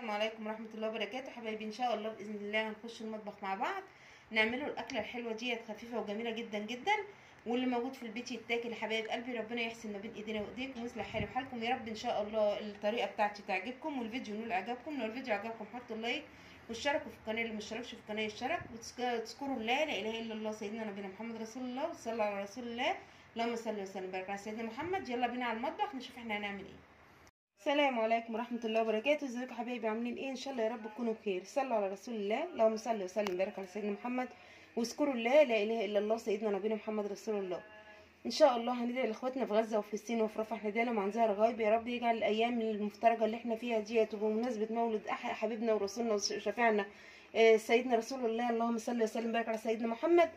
السلام عليكم ورحمة الله وبركاته. حبايبي ان شاء الله باذن الله هنخش المطبخ مع بعض نعمله الاكله الحلوه ديت، خفيفه وجميله جدا جدا، واللي موجود في البيت يتاكل. يا حبايب قلبي ربنا يحسن ما بين ايدينا وايديكم ويصلح حالي وحالكم يا رب. ان شاء الله الطريقه بتاعتي تعجبكم والفيديو ينول اعجابكم. لو الفيديو عجبكم حطوا لايك واشتركوا في القناه، اللي ما اشتركش في القناه يشترك، وتذكروا لا اله الا الله سيدنا نبينا محمد رسول الله، وصلوا على رسول الله. اللهم صل وسلم وبارك على سيدنا محمد. يلا بينا على المطبخ نشوف احنا هنعمل ايه. السلام عليكم ورحمة الله وبركاته. ازيكم حبايبي عاملين ايه؟ ان شاء الله يا رب تكونوا بخير. صلوا على رسول الله، اللهم صل وسلم وبارك على سيدنا محمد، واذكروا الله لا اله الا الله سيدنا نبينا محمد رسول الله. ان شاء الله هندعي لاخواتنا في غزة وفلسطين وفي رفح، ندعي لهم عن ظهر غايب. يا رب يجعل الايام المفترجة اللي احنا فيها ديت وبمناسبة مولد حبيبنا ورسولنا وشفيعنا سيدنا رسول الله، اللهم صل وسلم وبارك على سيدنا محمد،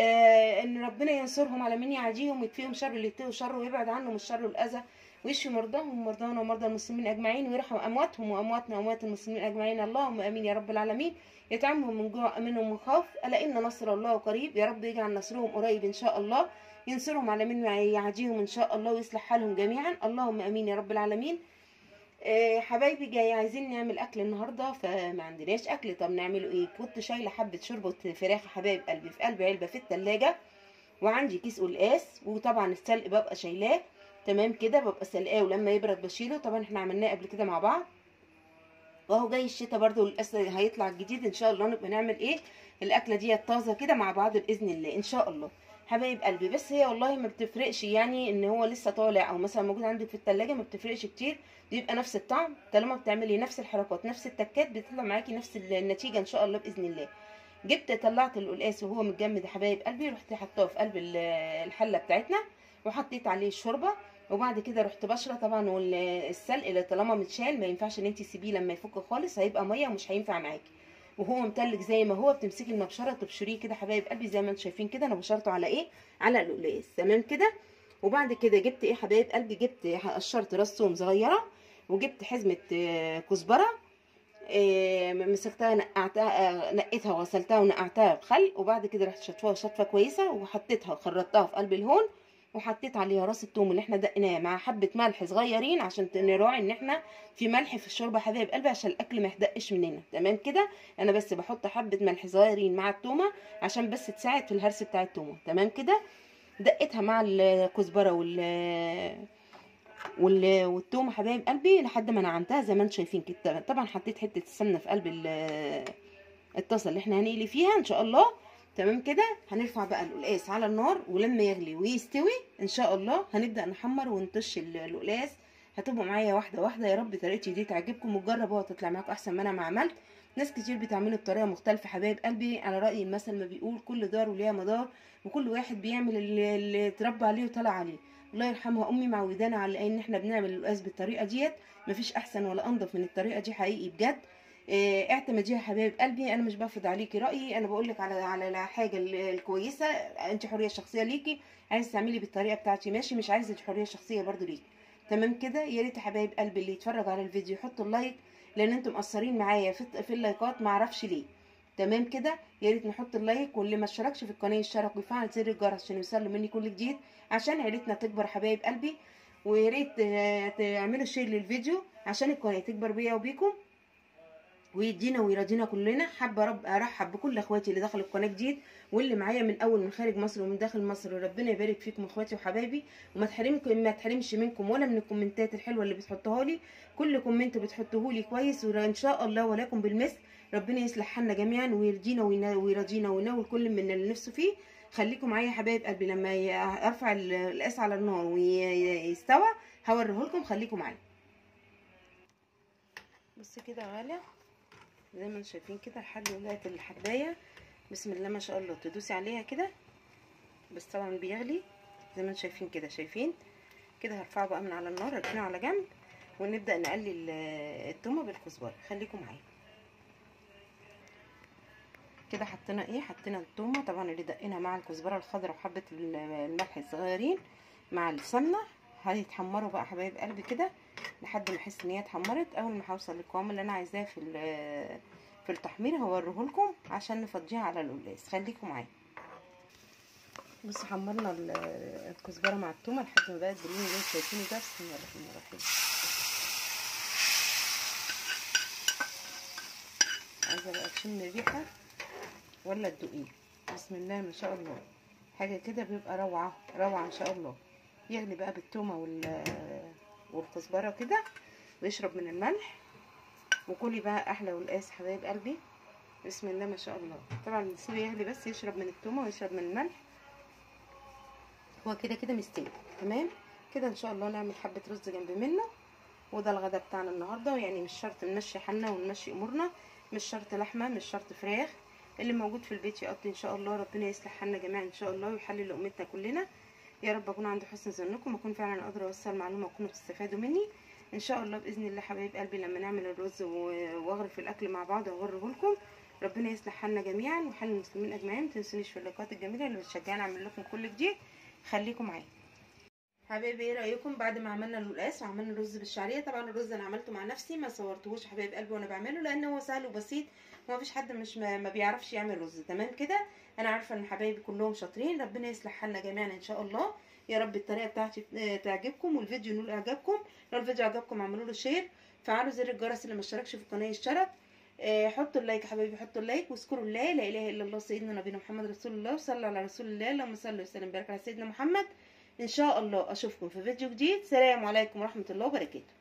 ان ربنا ينصرهم على من يعاديهم ويكفيهم شر اللي يتقوا شر، ويبعد عنهم الشر والاذى، ويشفي مرضاهم ومرضانا ومرضى المسلمين اجمعين، ويرحم امواتهم وامواتنا واموات المسلمين اجمعين. اللهم امين يا رب العالمين. يطعمهم من جوع امنهم من خوف، الا ان نصر الله قريب. يا رب يجعل نصرهم قريب ان شاء الله، ينصرهم على من يعاديهم ان شاء الله، ويصلح حالهم جميعا. اللهم امين يا رب العالمين. حبايبي جاي عايزين نعمل اكل النهارده، فما عندناش اكل. طب نعمله ايه؟ كنت شايله حبه شوربه فراخ يا حبايب قلبي في قلب علبه في التلاجة، وعندي كيس قلقاس، وطبعا السلق ببقى شايلاه تمام كده، ببقى سلقاه ولما يبرد بشيله. طبعا احنا عملناه قبل كده مع بعض، واهو جاي الشتا برده والقلقاس هيطلع الجديد ان شاء الله. نبقى نعمل ايه الاكله دي طازه كده مع بعض باذن الله ان شاء الله حبايب قلبي. بس هي والله ما بتفرقش، يعني ان هو لسه طالع او مثلا موجود عندك في التلاجة ما بتفرقش كتير، بيبقى نفس الطعم طالما بتعملي نفس الحركات نفس التكات، بتطلع معاكي نفس النتيجه ان شاء الله باذن الله. طلعت القلقاس وهو متجمد يا حبايب قلبي، رحت حطاه في قلب الحله بتاعتنا، وحطيت عليه الشوربه، وبعد كده رحت بشره طبعا. والسلق اللي طالما متشال ما ينفعش ان انت تسيبيه لما يفك خالص، هيبقى ميه ومش هينفع معاكي. وهو متلج زي ما هو بتمسكي المبشره تبشريه كده حبايب قلبي زي ما انتم شايفين كده. انا بشرته على ايه؟ على القلقاس تمام كده. وبعد كده جبت ايه حبايب قلبي؟ جبت قشرت راس ثوم صغيره، وجبت حزمه كزبره، مسكتها نقعتها، نقيتها وغسلتها ونقعتها بخل، وبعد كده رحت شطفها شطفه كويسه وحطيتها خرطتها في قلب الهون، وحطيت عليها راس الثوم اللي احنا دقناه مع حبه ملح صغيرين عشان نراعي ان احنا في ملح في الشوربه حبايب قلبي عشان الاكل ما يحدقش مننا تمام كده. انا بس بحط حبه ملح صغيرين مع التومه عشان بس تساعد في الهرس بتاع التومه تمام كده. دقيتها مع الكزبره والثوم حبايب قلبي لحد ما نعنتها زي ما انتم شايفين كده. طبعا حطيت حته السمنه في قلب الطاسه اللي احنا هنقلي فيها ان شاء الله تمام كده. هنرفع بقى القلقاس على النار، ولما يغلي ويستوي ان شاء الله هنبدا نحمر ونطش القلقاس. هتبقوا معايا واحده واحده. يا رب طريقتي دي تعجبكم وتجربوها تطلع معاكم احسن ما انا ما عملت. ناس كتير بتعمله بطريقه مختلفه حبايب قلبي، على راي المثل ما بيقول كل دار وليها مدار، وكل واحد بيعمل اللي اتربى عليه وطلع عليه. الله يرحمها امي معودانا على ان احنا بنعمل القلقاس بالطريقه ديت، مفيش احسن ولا انضف من الطريقه دي حقيقي بجد. اعتمديها يا حبايب قلبي، انا مش بفرض عليكي رايي، انا بقول لك على الحاجه الكويسه. انت حريه شخصيه ليكي، عايزه تعملي بالطريقه بتاعتي ماشي، مش عايزه حريه شخصيه برضو ليكي تمام كده. يا ريت يا حبايب قلبي اللي يتفرج على الفيديو يحطوا اللايك، لان انتم مقصرين معايا في اللايكات، ما اعرفش ليه تمام كده. يا ريت نحط اللايك، واللي ما اشتركش في القناه يشترك ويفعل زر الجرس عشان يوصل مني كل جديد عشان عيلتنا تكبر حبايب قلبي. ويا ريت تعملوا شير للفيديو عشان القناه تكبر بيا وبيكم ويدينا ويرضينا كلنا. حابه ارحب بكل اخواتي اللي دخلوا القناه جديد، واللي معايا من اول من خارج مصر ومن داخل مصر. ربنا يبارك فيكم اخواتي وحبايبي، وما تحرمش منكم ولا من الكومنتات الحلوه اللي بتحطوها لي. كل كومنت بتحطوه لي كويس وان شاء الله ولكم بالمثل. ربنا يصلح حالنا جميعا ويرضينا ويرضينا وينول كل من اللي نفسه فيه. خليكم معايا يا حبايب قلبي، لما ارفع القاس على النار ويستوى هوريه لكم، خليكم معايا. بصوا كده يا غاليه زي ما انتم شايفين كده لحد ولايه الحبايه، بسم الله ما شاء الله. تدوسي عليها كده بس طبعا بيغلي زي ما انتم شايفين كده. شايفين كده؟ هرفعه بقى من على النار، اركنه على جنب، ونبدا نقلي التومه بالكزبره. خليكم معايا كده. حطينا التومه طبعا اللي دقينا مع الكزبره الخضراء وحبه الملح الصغيرين مع السمنه. هيتحمروا بقى حبايب قلبي كده لحد ما احس ان هي اتحمرت. اول ما هوصل للقوام اللي انا عايزاه في التحمير هوريه لكم عشان نفضيها على القلقاس. خليكم معايا. بصوا حمرنا الكزبره مع التومه لحد ما بقت باللون اللي انتوا شايفينه ده. بسم الله الرحمن الرحيم. عايزه بقى تشم الريحه ولا تدوقيه. بسم الله ما شاء الله، حاجه كده بيبقى روعه روعه ان شاء الله. يغلي بقى بالتومه والكزبره كده، ويشرب من الملح، وكلي بقى احلى والقاس حبايب قلبي. بسم الله ما شاء الله. طبعا نسيبه يغلي بس، يشرب من التومه ويشرب من الملح. هو كده كده مستوي تمام كده ان شاء الله. نعمل حبه رز جنب منه، وده الغدا بتاعنا النهارده. يعني مش شرط نمشي حالنا ونمشي امورنا، مش شرط لحمه، مش شرط فراخ، اللي موجود في البيت يقضي ان شاء الله. ربنا يصلح حالنا جميعا ان شاء الله، ويحلل لقمتنا كلنا. يا رب اكون عند حسن ظنكم، واكون فعلا قادره اوصل معلومه وتكونوا بتستفادوا مني ان شاء الله باذن الله. حبايب قلبي لما نعمل الرز واغرف الاكل مع بعض واوريه لكم، ربنا يصلح حالنا جميعا وحال المسلمين اجمعين. ما تنسونيش في اللايكات الجميله اللي بتشجعني اعمل لكم كل جديد. خليكم معايا حبايبي. ايه رايكم بعد ما عملنا القلقاس وعملنا الرز بالشعريه؟ طبعا الرز انا عملته مع نفسي، ما صورتهوش حبايب قلبي وانا بعمله، لان هو سهل وبسيط وما فيش حد مش ما بيعرفش يعمل رز تمام كده. انا عارفه ان حبايبي كلهم شاطرين، ربنا يصلح حالنا جميعا ان شاء الله. يا رب الطريقه بتاعتي تعجبكم والفيديو ينول اعجابكم. لو الفيديو عجبكم اعملوا له شير، فعلوا زر الجرس اللي ما اشتركش في القناه يشترك. حطوا اللايك يا حبايبي، حطوا اللايك واذكروا الله، لا اله الا الله سيدنا نبينا محمد رسول الله. وصلوا على رسول الله، اللهم صل وسلم وبارك على سيدنا محمد. ان شاء الله اشوفكم في فيديو جديد. سلام عليكم ورحمه الله وبركاته.